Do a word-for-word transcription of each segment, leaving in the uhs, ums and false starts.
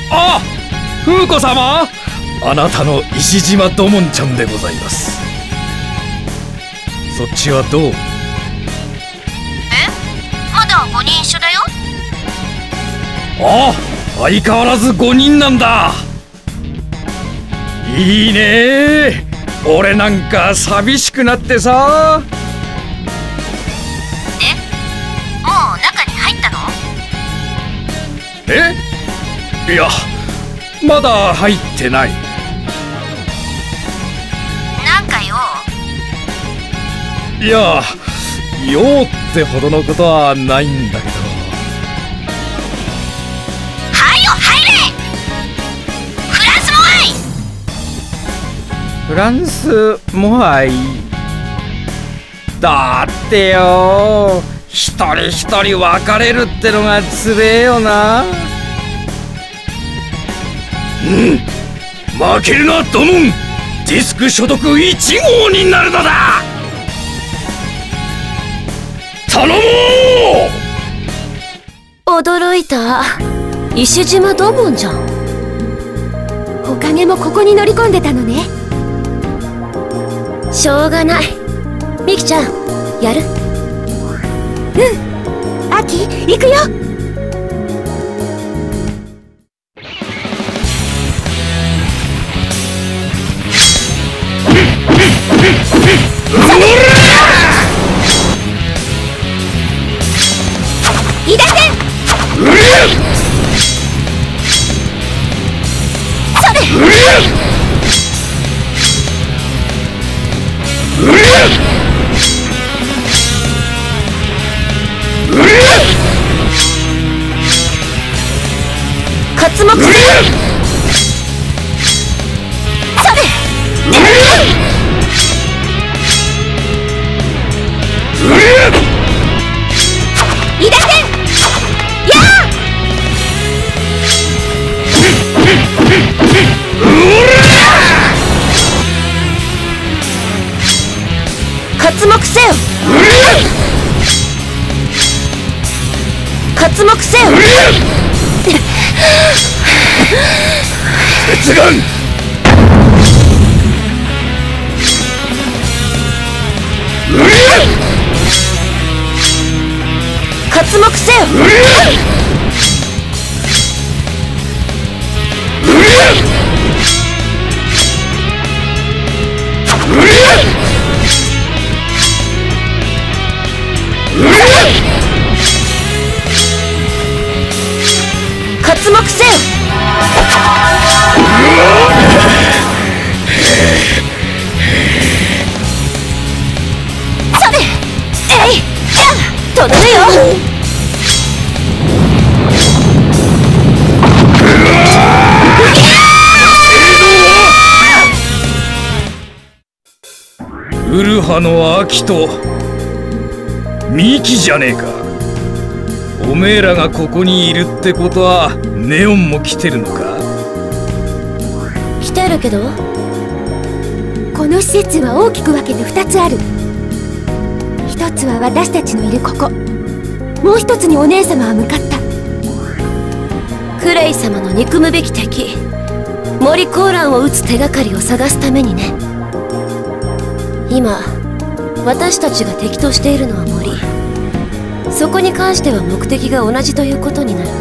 あ、風子様、あなたの石島土門ちゃんでございます。そっちはどう？え？ まだごにん一緒だよ。 ああ、相変わらずごにんなんだ。いいね。俺なんか寂しくなってさ。 え？もう中に入ったの？ え？いや、まだ入ってない。 なんか用？ いや、用ってほどのことはないんだけど。 はいよ、入れ！フランスモアイ！ フランスモアイだってよ、一人一人別れるってのがつれえよな。うん、負けるなドモン。ディスク所得いち号になるのだ。頼もう。 驚いた。石島土門じゃん。 おかげもここに乗り込んでたのね。 しょうがない。ミキちゃん、やる？ うん。アキ、行くよ。いだて！それ！ 活目せよ！ それ！いだて！やあ！ 活目せよ！活目せよ！ 鉄眼！ 活目せよ！活目せよ！ それ！えい！ とどめよ！ ウルハのアキとミキじゃねえか。おめえらがここにいるってことはネオンも来てるのか？ 来てるけど。 この施設は大きく分けてふたつある。ひとつは私たちのいるここ。もうひとつにお姉様は向かった。 クレイ様の憎むべき敵、森コーランを撃つ手がかりを探すためにね。今私たちが敵としているのは森。そこに関しては目的が同じということになる。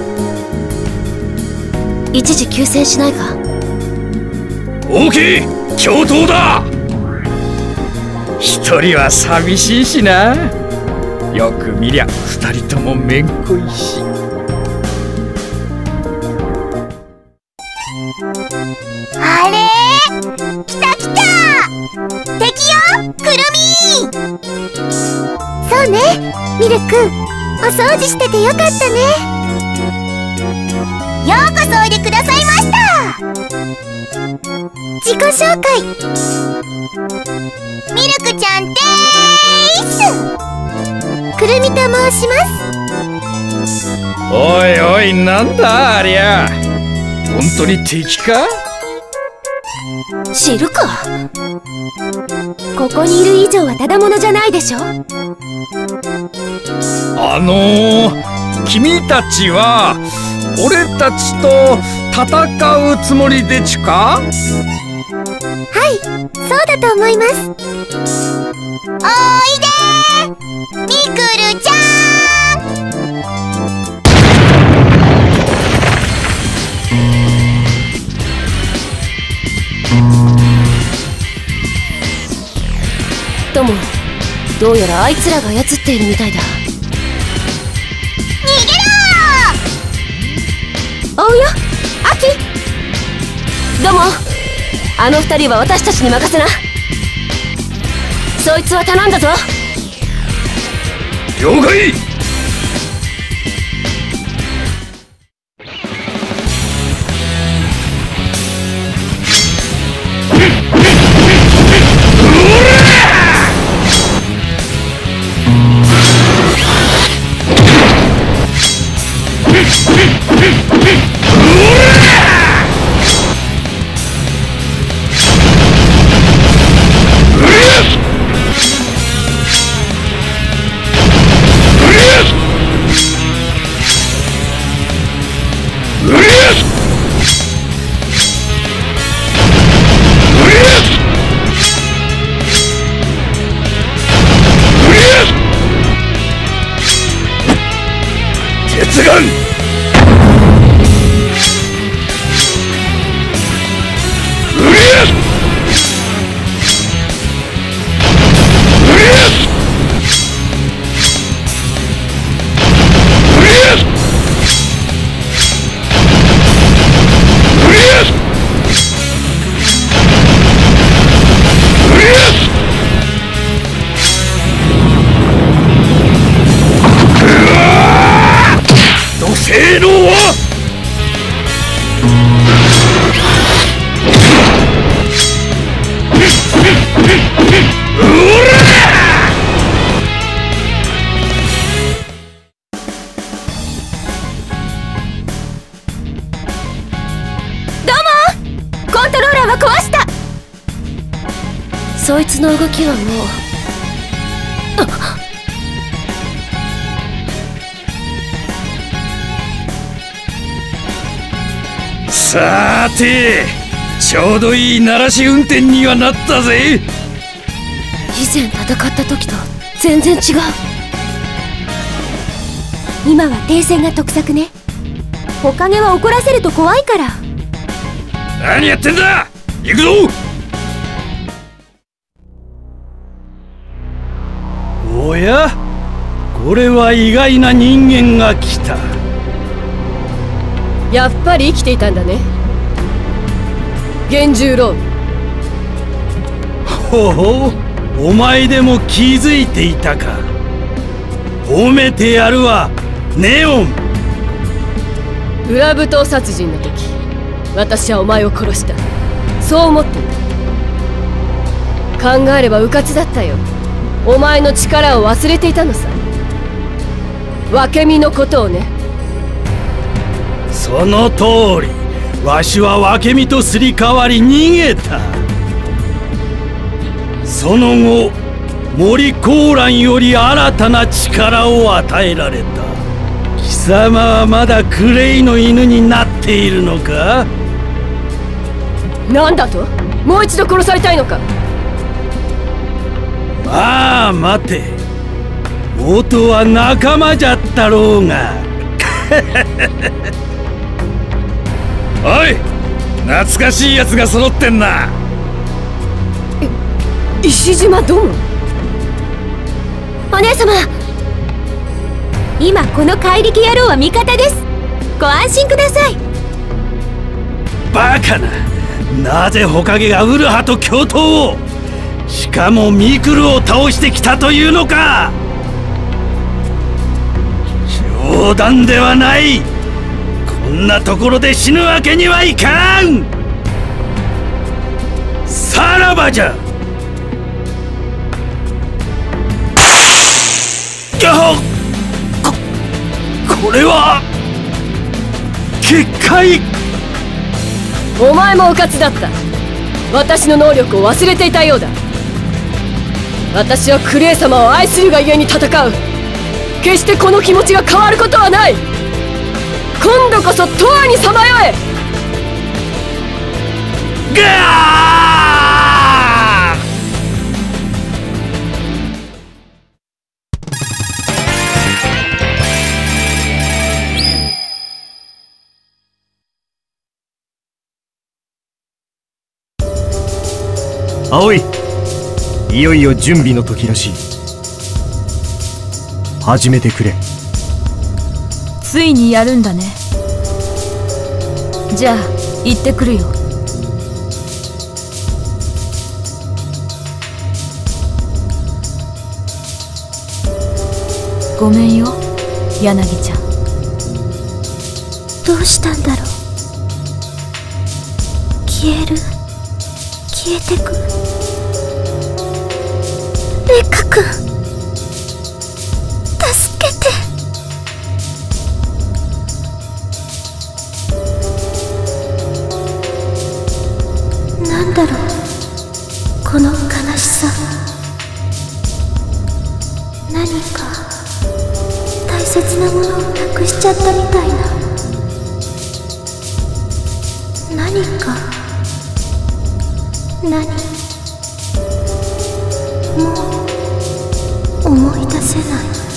一時休戦しないか？ オーケー、共闘だ。一人は寂しいしな。よく見りゃ二人ともめんこいし。 あれ？来た来た！敵よ、くるみ！そうね、ミルク、お掃除しててよかったね。ようこそおいでくださいました。自己紹介。ミルクちゃんでーす。くるみと申します。 おいおい、なんだありゃ。本当に敵か？ 知るか。 ここにいる以上はただものじゃないでしょ。 あのー、君たちは俺たちと戦うつもりでちか？ はい、そうだと思います。おいでー、ミクルちゃん。とも、どうやらあいつらが操っているみたいだ。 逃げろー。 おうよ、アキ。どうも。あの二人は私たちに任せな。そいつは頼んだぞ。 了解。鉄眼。性能はどうも、コントローラーは壊した。そいつの動きはもうさーて、ちょうどいい鳴らし運転にはなったぜ。 以前戦った時と全然違う。 今は停戦が得策ね。火影は怒らせると怖いから。 何やってんだ。行くぞ。おや、これは意外な人間が来た。 やっぱり生きていたんだね、幻獣ロウ。 ほほう、お前でも気づいていたか。褒めてやるわ、ネオン。 裏武闘殺人の時、私はお前を殺した。そう思っていた。考えれば迂闊だったよ。お前の力を忘れていたのさ。分身のことをね。 その通り、わしは分身とすり替わり逃げた。その後、森コーランより新たな力を与えられた。貴様はまだクレイの犬になっているのか。 なんだと。もう一度殺されたいのか。 まあ待て、元は仲間じゃったろうが。おい、懐かしいやつが揃ってんな。 石島殿。 お姉様、今この怪力野郎は味方です。ご安心ください。 バカな、なぜ火影がウルハと共闘を、しかもミクルを倒してきたというのか。冗談ではない。こんなところで死ぬわけにはいかん。さらばじゃ。やここれは結界。 お前も迂闊だった。私の能力を忘れていたようだ。私はクレイ様を愛するがゆえに戦う。決してこの気持ちが変わることはない。 今度こそ永遠にさまよえ。 ガー葵、いよいよ準備の時らしい。始めてくれ。 ついにやるんだね。じゃあ行ってくるよ。ごめんよ、柳ちゃん。 どうしたんだろう。消える、消えてく。レカ君、助けて。なんだろう、この悲しさ。何か大切なものをなくしちゃったみたいな。何か何もう思い出せない。